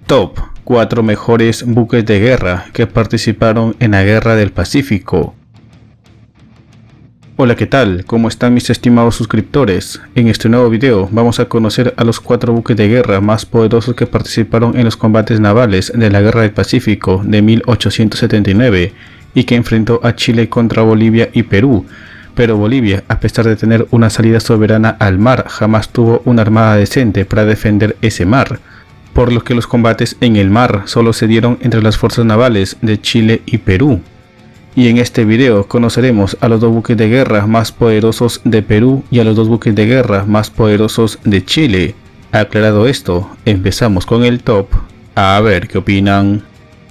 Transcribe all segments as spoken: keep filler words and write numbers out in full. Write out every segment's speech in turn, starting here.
Top cuatro mejores buques de guerra que participaron en la Guerra del Pacífico. Hola, ¿qué tal? ¿Cómo están mis estimados suscriptores? En este nuevo video vamos a conocer a los cuatro buques de guerra más poderosos que participaron en los combates navales de la Guerra del Pacífico de mil ochocientos setenta y nueve y que enfrentó a Chile contra Bolivia y Perú. Pero Bolivia, a pesar de tener una salida soberana al mar, jamás tuvo una armada decente para defender ese mar, por lo que los combates en el mar solo se dieron entre las fuerzas navales de Chile y Perú. Y en este video conoceremos a los dos buques de guerra más poderosos de Perú y a los dos buques de guerra más poderosos de Chile. Aclarado esto, empezamos con el top, a ver qué opinan.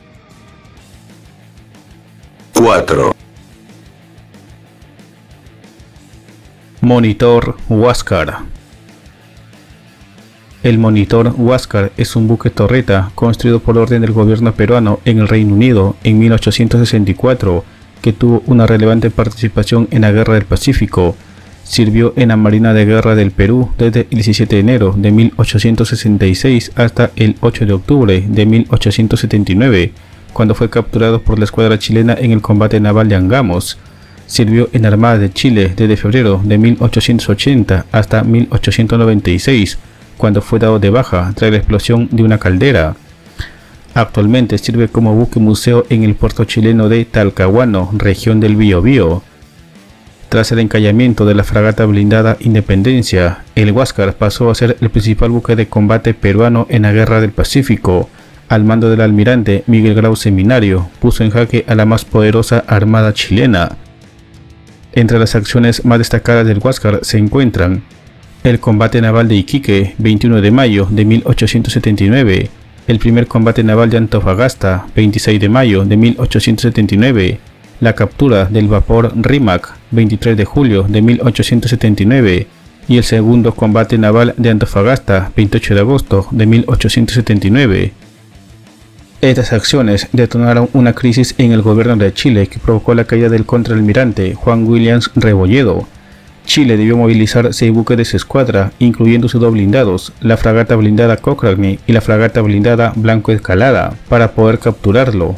cuatro. Monitor Huáscar. El Monitor Huáscar es un buque torreta construido por orden del gobierno peruano en el Reino Unido en mil ochocientos sesenta y cuatro, que tuvo una relevante participación en la Guerra del Pacífico. Sirvió en la Marina de Guerra del Perú desde el diecisiete de enero de mil ochocientos sesenta y seis hasta el ocho de octubre de mil ochocientos setenta y nueve, cuando fue capturado por la escuadra chilena en el combate naval de Angamos. Sirvió en la Armada de Chile desde febrero de mil ochocientos ochenta hasta mil ochocientos noventa y seis, cuando fue dado de baja tras la explosión de una caldera. Actualmente sirve como buque museo en el puerto chileno de Talcahuano, región del Biobío. Tras el encallamiento de la fragata blindada Independencia, el Huáscar pasó a ser el principal buque de combate peruano en la Guerra del Pacífico. Al mando del almirante Miguel Grau Seminario, puso en jaque a la más poderosa armada chilena. Entre las acciones más destacadas del Huáscar se encuentran el combate naval de Iquique, veintiuno de mayo de mil ochocientos setenta y nueve, el primer combate naval de Antofagasta, veintiséis de mayo de mil ochocientos setenta y nueve, la captura del vapor Rímac, veintitrés de julio de mil ochocientos setenta y nueve, y el segundo combate naval de Antofagasta, veintiocho de agosto de mil ochocientos setenta y nueve. Estas acciones detonaron una crisis en el gobierno de Chile que provocó la caída del contraalmirante Juan Williams Rebolledo. Chile debió movilizar seis buques de su escuadra, incluyendo sus dos blindados, la fragata blindada Cochrane y la fragata blindada Blanco Escalada, para poder capturarlo.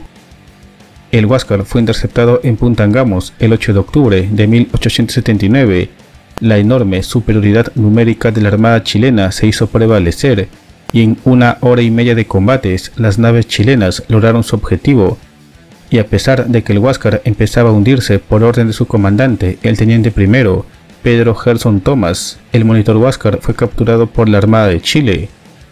El Huáscar fue interceptado en Punta Angamos el ocho de octubre de mil ochocientos setenta y nueve. La enorme superioridad numérica de la armada chilena se hizo prevalecer, y en una hora y media de combates, las naves chilenas lograron su objetivo. Y a pesar de que el Huáscar empezaba a hundirse por orden de su comandante, el teniente primero, Pedro Gerson Thomas, el Monitor Huáscar fue capturado por la Armada de Chile.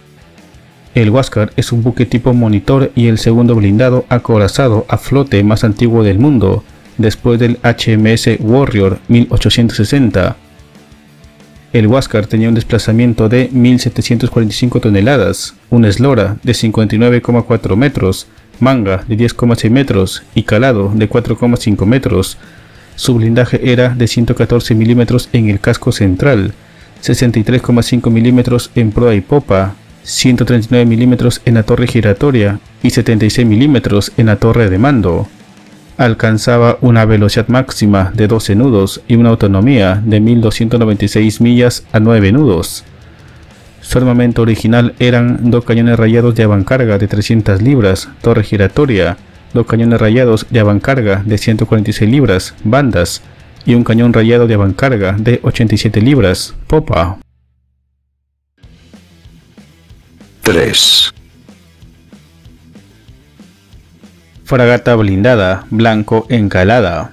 El Huáscar es un buque tipo Monitor y el segundo blindado acorazado a flote más antiguo del mundo, después del H M S Warrior mil ochocientos sesenta. El Huáscar tenía un desplazamiento de mil setecientas cuarenta y cinco toneladas, una eslora de cincuenta y nueve coma cuatro metros, manga de diez coma seis metros y calado de cuatro coma cinco metros. Su blindaje era de ciento catorce milímetros en el casco central, sesenta y tres coma cinco milímetros en proa y popa, ciento treinta y nueve milímetros en la torre giratoria y setenta y seis milímetros en la torre de mando. Alcanzaba una velocidad máxima de doce nudos y una autonomía de mil doscientas noventa y seis millas a nueve nudos. Su armamento original eran dos cañones rayados de avancarga de trescientas libras, torre giratoria, dos cañones rayados de avancarga de ciento cuarenta y seis libras, bandas, y un cañón rayado de avancarga de ochenta y siete libras, popa. tres. Fragata blindada Blanco Encalada.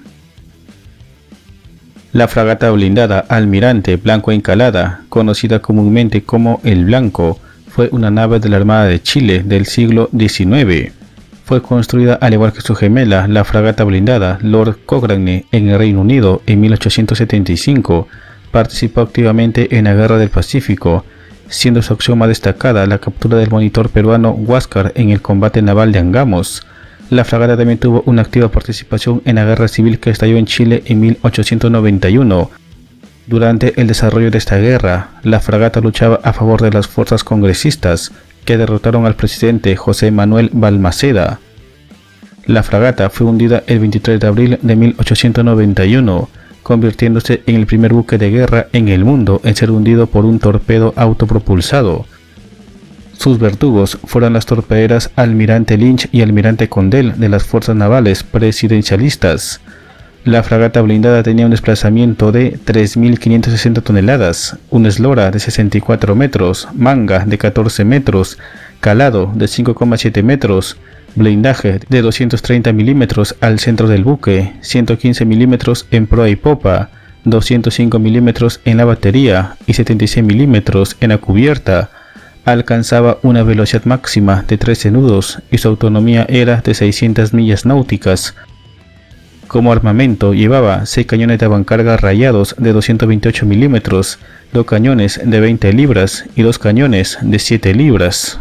La fragata blindada Almirante Blanco Encalada, conocida comúnmente como el Blanco, fue una nave de la Armada de Chile del siglo diecinueve. Fue construida al igual que su gemela, la fragata blindada Lord Cochrane, en el Reino Unido en mil ochocientos setenta y cinco. Participó activamente en la Guerra del Pacífico, siendo su acción más destacada la captura del monitor peruano Huáscar en el combate naval de Angamos. La fragata también tuvo una activa participación en la guerra civil que estalló en Chile en mil ochocientos noventa y uno. Durante el desarrollo de esta guerra, la fragata luchaba a favor de las fuerzas congresistas que derrotaron al presidente José Manuel Balmaceda. La fragata fue hundida el veintitrés de abril de mil ochocientos noventa y uno, convirtiéndose en el primer buque de guerra en el mundo en ser hundido por un torpedo autopropulsado. Sus verdugos fueron las torpederas Almirante Lynch y Almirante Condell de las fuerzas navales presidencialistas. La fragata blindada tenía un desplazamiento de tres mil quinientas sesenta toneladas, una eslora de sesenta y cuatro metros, manga de catorce metros, calado de cinco coma siete metros, blindaje de doscientos treinta milímetros al centro del buque, ciento quince milímetros en proa y popa, doscientos cinco milímetros en la batería y setenta y seis milímetros en la cubierta. Alcanzaba una velocidad máxima de trece nudos y su autonomía era de seiscientas millas náuticas. Como armamento llevaba seis cañones de avancarga rayados de doscientos veintiocho milímetros, dos cañones de veinte libras y dos cañones de siete libras.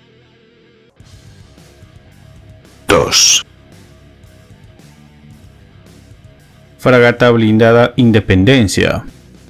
dos. Fragata blindada Independencia.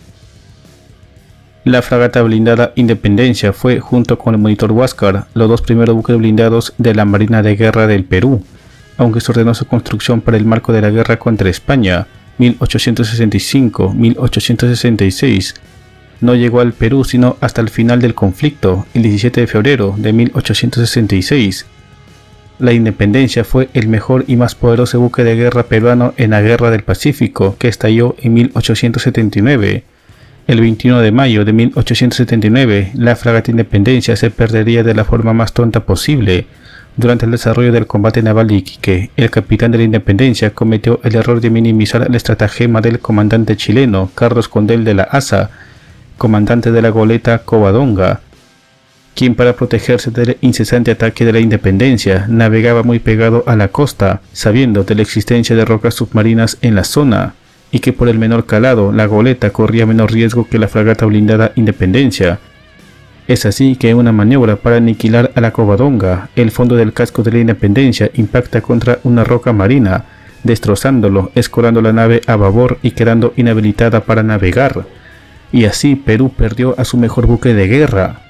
La fragata blindada Independencia fue, junto con el monitor Huáscar, los dos primeros buques blindados de la Marina de Guerra del Perú, aunque se ordenó su construcción para el marco de la guerra contra España, mil ochocientos sesenta y cinco a mil ochocientos sesenta y seis. No llegó al Perú sino hasta el final del conflicto, el diecisiete de febrero de mil ochocientos sesenta y seis. La Independencia fue el mejor y más poderoso buque de guerra peruano en la Guerra del Pacífico, que estalló en mil ochocientos setenta y nueve. El veintiuno de mayo de mil ochocientos setenta y nueve, la fragata Independencia se perdería de la forma más tonta posible. Durante el desarrollo del combate naval de Iquique, el capitán de la Independencia cometió el error de minimizar el estratagema del comandante chileno Carlos Condell de la Asa, comandante de la goleta Covadonga, quien para protegerse del incesante ataque de la Independencia navegaba muy pegado a la costa, sabiendo de la existencia de rocas submarinas en la zona, y que por el menor calado la goleta corría menos riesgo que la fragata blindada Independencia. Es así que en una maniobra para aniquilar a la Covadonga, el fondo del casco de la Independencia impacta contra una roca marina, destrozándolo, escorando la nave a babor y quedando inhabilitada para navegar. Y así Perú perdió a su mejor buque de guerra.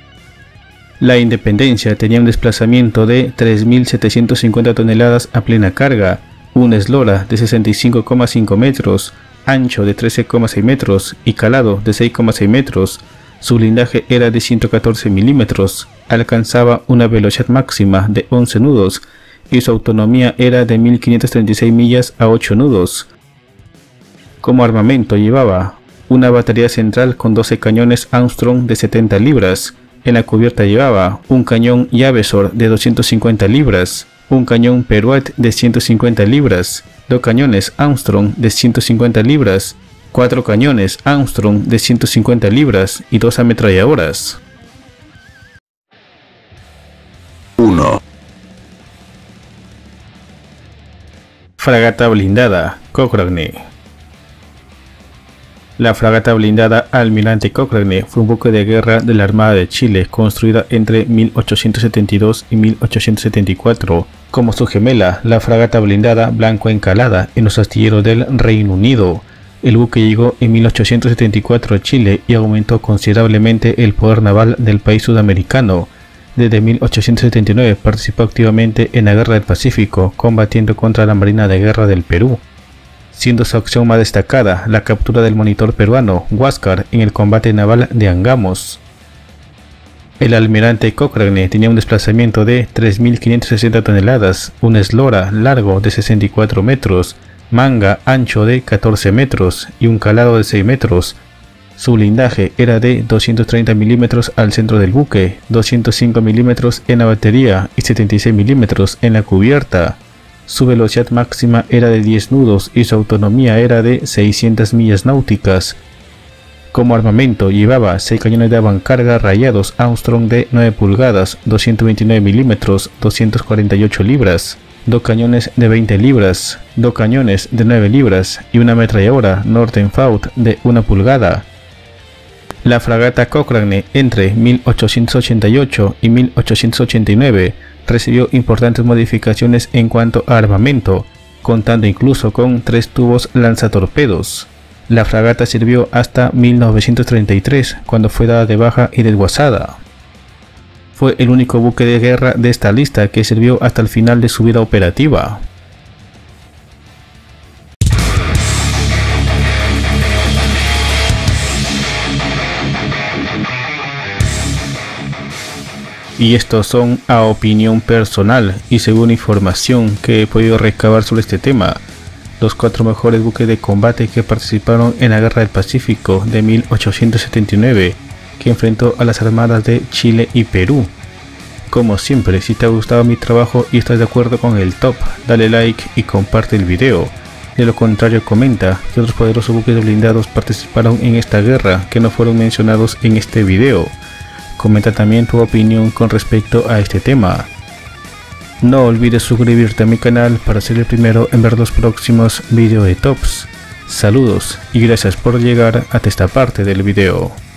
La Independencia tenía un desplazamiento de tres mil setecientas cincuenta toneladas a plena carga, una eslora de sesenta y cinco coma cinco metros, ancho de trece coma seis metros y calado de seis coma seis metros. Su blindaje era de ciento catorce milímetros, alcanzaba una velocidad máxima de once nudos y su autonomía era de mil quinientas treinta y seis millas a ocho nudos. Como armamento llevaba una batería central con doce cañones Armstrong de setenta libras, en la cubierta llevaba un cañón Yavesor de doscientas cincuenta libras, un cañón Peruet de ciento cincuenta libras, dos cañones Armstrong de ciento cincuenta libras, cuatro cañones Armstrong de ciento cincuenta libras y dos ametralladoras. uno. Fragata blindada Cochrane. La fragata blindada Almirante Cochrane fue un buque de guerra de la Armada de Chile construida entre mil ochocientos setenta y dos y mil ochocientos setenta y cuatro, como su gemela, la fragata blindada Blanco Encalada, en los astilleros del Reino Unido. El buque llegó en mil ochocientos setenta y cuatro a Chile y aumentó considerablemente el poder naval del país sudamericano. Desde mil ochocientos setenta y nueve participó activamente en la Guerra del Pacífico, combatiendo contra la Marina de Guerra del Perú, siendo su acción más destacada la captura del monitor peruano Huáscar en el combate naval de Angamos. El Almirante Cochrane tenía un desplazamiento de tres mil quinientas sesenta toneladas, un eslora largo de sesenta y cuatro metros, manga ancho de catorce metros y un calado de seis metros. Su blindaje era de doscientos treinta milímetros al centro del buque, doscientos cinco milímetros en la batería y setenta y seis milímetros en la cubierta. Su velocidad máxima era de diez nudos y su autonomía era de seiscientas millas náuticas. Como armamento llevaba seis cañones de avancarga rayados Armstrong de nueve pulgadas, doscientos veintinueve milímetros, doscientas cuarenta y ocho libras, dos cañones de veinte libras, dos cañones de nueve libras y una ametralladora Nordenfaut de una pulgada. La fragata Cochrane entre mil ochocientos ochenta y ocho y mil ochocientos ochenta y nueve recibió importantes modificaciones en cuanto a armamento, contando incluso con tres tubos lanzatorpedos. La fragata sirvió hasta mil novecientos treinta y tres, cuando fue dada de baja y desguazada. Fue el único buque de guerra de esta lista que sirvió hasta el final de su vida operativa. y estos son a opinión personal y según información que he podido recabar sobre este tema, los cuatro mejores buques de combate que participaron en la Guerra del Pacífico de mil ochocientos setenta y nueve, que enfrentó a las armadas de Chile y Perú. Como siempre, si te ha gustado mi trabajo y estás de acuerdo con el top, dale like y comparte el video. De lo contrario, comenta que otros poderosos buques blindados participaron en esta guerra que no fueron mencionados en este video. Comenta también tu opinión con respecto a este tema. No olvides suscribirte a mi canal para ser el primero en ver los próximos videos de tops. Saludos y gracias por llegar hasta esta parte del video.